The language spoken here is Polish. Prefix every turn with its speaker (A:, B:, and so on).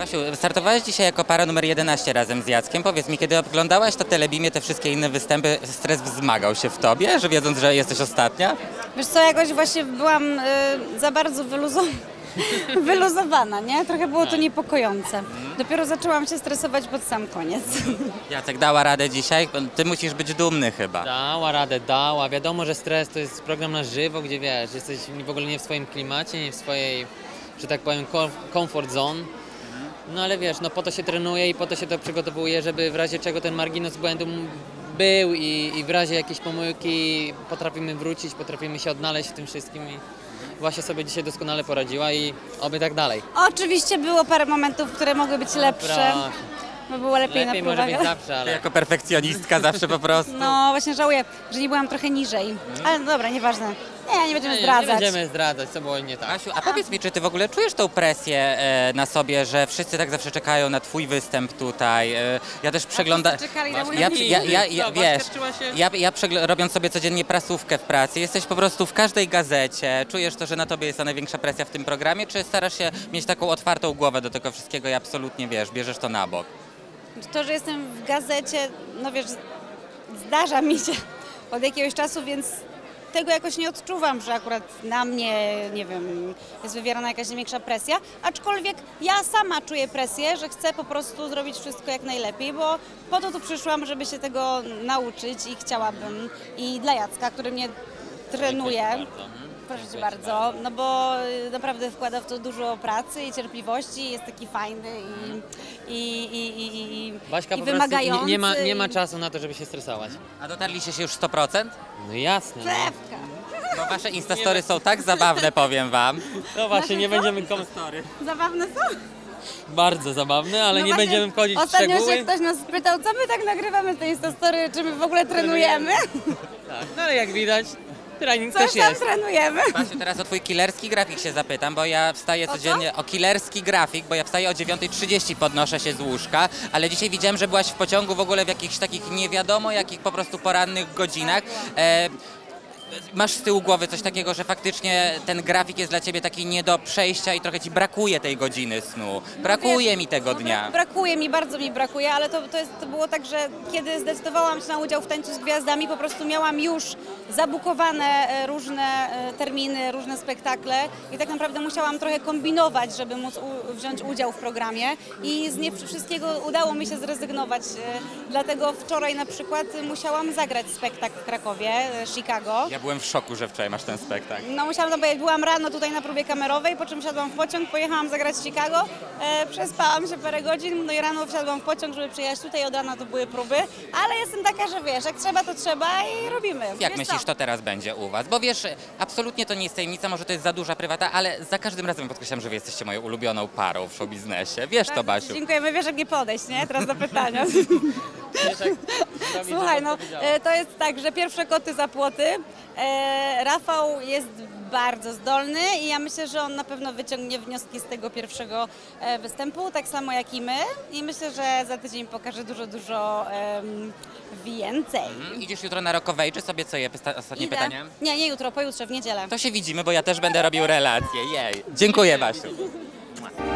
A: Basiu, startowałaś dzisiaj jako para numer 11 razem z Jackiem. Powiedz mi, kiedy oglądałaś to Telebimie, te wszystkie inne występy, stres wzmagał się w tobie, że wiedząc, że jesteś ostatnia?
B: Wiesz co, jakoś właśnie byłam za bardzo wyluzowana, nie? Trochę było to niepokojące. Dopiero zaczęłam się stresować pod sam koniec.
A: Jacek, dała radę dzisiaj? Ty musisz być dumny chyba.
C: Dała radę, dała. Wiadomo, że stres to jest program na żywo, gdzie wiesz, jesteś w ogóle nie w swoim klimacie, nie w swojej, że tak powiem, comfort zone. No ale wiesz, no po to się trenuje i po to się to przygotowuje, żeby w razie czego ten margines błędu był i w razie jakiejś pomyłki potrafimy wrócić, potrafimy się odnaleźć w tym wszystkim i właśnie sobie dzisiaj doskonale poradziła i oby tak dalej.
B: Oczywiście było parę momentów, które mogły być lepsze, bo było lepiej na
C: Lepiej może
B: próbach.
C: być zawsze,
A: Ty
C: ale...
A: jako perfekcjonistka zawsze po prostu.
B: No właśnie żałuję, że nie byłam trochę niżej. Ale no dobra, nieważne. Nie będziemy
C: Nie
B: zdradzać.
C: będziemy zdradzać, co było nie tak.
A: Basiu, a powiedz mi, czy ty w ogóle czujesz tą presję na sobie, że wszyscy tak zawsze czekają na twój występ tutaj? Ja też przeglądam...
B: czekali na mój
A: Wiesz, robiąc sobie codziennie prasówkę w pracy, jesteś po prostu w każdej gazecie, czujesz to, że na tobie jest ta największa presja w tym programie, czy starasz się mieć taką otwartą głowę do tego wszystkiego i absolutnie, wiesz, bierzesz to na bok?
B: To, że jestem w gazecie, no wiesz, zdarza mi się od jakiegoś czasu, więc tego jakoś nie odczuwam, że akurat na mnie, nie wiem, jest wywierana jakaś największa presja, aczkolwiek ja sama czuję presję, że chcę po prostu zrobić wszystko jak najlepiej, bo po to tu przyszłam, żeby się tego nauczyć i chciałabym. I dla Jacka, który mnie trenuje, proszę Cię bardzo, no bo naprawdę wkłada w to dużo pracy i cierpliwości, jest taki fajny i
C: Baśka po
B: wymagający.
C: prostu nie ma czasu na to, żeby się stresować.
A: A dotarliście się już 100%?
C: No jasne. No.
B: Pewka.
A: Bo wasze instastory są tak zabawne, powiem wam.
C: No właśnie, nie będziemy
B: Zabawne są.
C: bardzo zabawne, ale
B: No
C: nie
B: właśnie,
C: będziemy wchodzić w
B: ostatnio
C: szczegóły.
B: się ktoś nas pytał, co my tak nagrywamy te instastory, czy my w ogóle trenujemy?
C: Tak, no ale jak widać, trening
B: Coś
C: też
B: tam
C: jest.
B: trenujemy.
A: Basiu, teraz o twój killerski grafik się zapytam, bo ja wstaję
B: O co?
A: codziennie o killerski grafik, bo ja wstaję o 9:30, podnoszę się z łóżka, ale dzisiaj widziałem, że byłaś w pociągu w ogóle w jakichś takich nie wiadomo jakich po prostu porannych godzinach. Masz z tyłu głowy coś takiego, że faktycznie ten grafik jest dla ciebie taki nie do przejścia i trochę ci brakuje tej godziny snu. Brakuje mi tego dnia.
B: Brakuje mi, bardzo mi brakuje, ale to było tak, że kiedy zdecydowałam się na udział w Tańcu z Gwiazdami, po prostu miałam już zabukowane różne terminy, różne spektakle i tak naprawdę musiałam trochę kombinować, żeby móc wziąć udział w programie i z nie wszystkiego udało mi się zrezygnować. Dlatego wczoraj na przykład musiałam zagrać spektakl w Krakowie, Chicago.
A: Ja byłem w szoku, że wczoraj masz ten spektakl.
B: No musiałam tam pojechać, byłam rano tutaj na próbie kamerowej, po czym wsiadłam w pociąg, pojechałam zagrać w Chicago, przespałam się parę godzin, no i rano wsiadłam w pociąg, żeby przyjechać tutaj, od rana to były próby, ale jestem taka, że wiesz, jak trzeba, to trzeba i robimy.
A: Jak
B: Wiesz
A: myślisz,
B: co?
A: to teraz będzie u was? Bo wiesz, absolutnie to nie jest tajemnica, może to jest za duża prywata, ale za każdym razem podkreślam, że wy jesteście moją ulubioną parą w showbiznesie. Wiesz to, Basiu.
B: Dziękujemy, wiesz jak nie podejść, nie? Teraz do pytania. Słuchaj, no to jest tak, że pierwsze koty za płoty. Rafał jest bardzo zdolny i ja myślę, że on na pewno wyciągnie wnioski z tego pierwszego występu, tak samo jak i my. I myślę, że za tydzień pokaże dużo więcej.
A: Idziesz jutro na Rokowej, czy sobie co je? Ostatnie
B: Idę.
A: pytanie.
B: Nie jutrro, pojutrze, w niedzielę.
A: To się widzimy, bo ja też będę robił relacje. Jej. Dziękuję, Basiu.